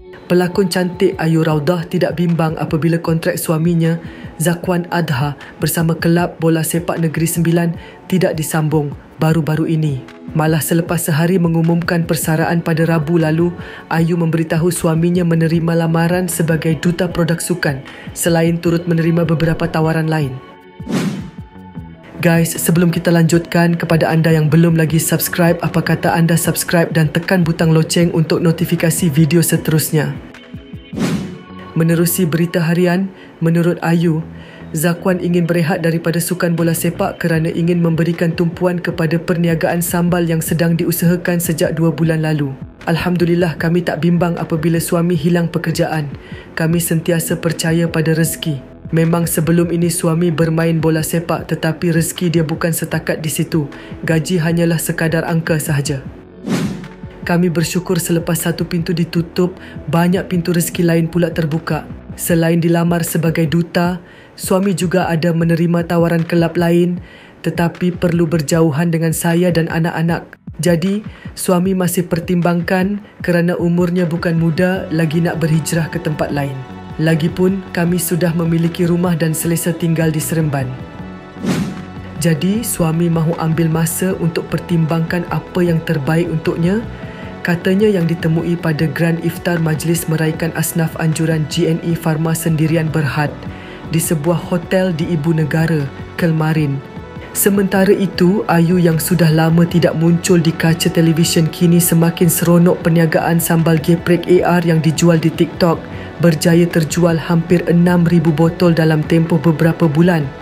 Pelakon cantik Ayu Raudah tidak bimbang apabila kontrak suaminya Zakwan Adha bersama kelab bola sepak Negeri Sembilan tidak disambung baru-baru ini. Malah selepas sehari mengumumkan persaraan pada Rabu lalu, Ayu memberitahu suaminya menerima lamaran sebagai duta produk sukan selain turut menerima beberapa tawaran lain. Guys, sebelum kita lanjutkan, kepada anda yang belum lagi subscribe, apa kata anda subscribe dan tekan butang loceng untuk notifikasi video seterusnya. Menerusi berita harian, menurut Ayu, Zakwan ingin berehat daripada sukan bola sepak kerana ingin memberikan tumpuan kepada perniagaan sambal yang sedang diusahakan sejak 2 bulan lalu. Alhamdulillah, kami tak bimbang apabila suami hilang pekerjaan. Kami sentiasa percaya pada rezeki. Memang sebelum ini suami bermain bola sepak, tetapi rezeki dia bukan setakat di situ. Gaji hanyalah sekadar angka sahaja. Kami bersyukur selepas satu pintu ditutup, banyak pintu rezeki lain pula terbuka. Selain dilamar sebagai duta, suami juga ada menerima tawaran kelab lain, tetapi perlu berjauhan dengan saya dan anak-anak. Jadi, suami masih pertimbangkan kerana umurnya bukan muda lagi nak berhijrah ke tempat lain. Lagipun, kami sudah memiliki rumah dan selesa tinggal di Seremban. Jadi, suami mahu ambil masa untuk pertimbangkan apa yang terbaik untuknya. Katanya yang ditemui pada Grand Iftar Majlis Meraikan Asnaf Anjuran GNE Pharma Sendirian Berhad di sebuah hotel di Ibu Negara, Kelmarin. Sementara itu, Ayu yang sudah lama tidak muncul di kaca televisyen kini semakin seronok perniagaan sambal geprek AR yang dijual di TikTok berjaya terjual hampir 6,000 botol dalam tempoh beberapa bulan.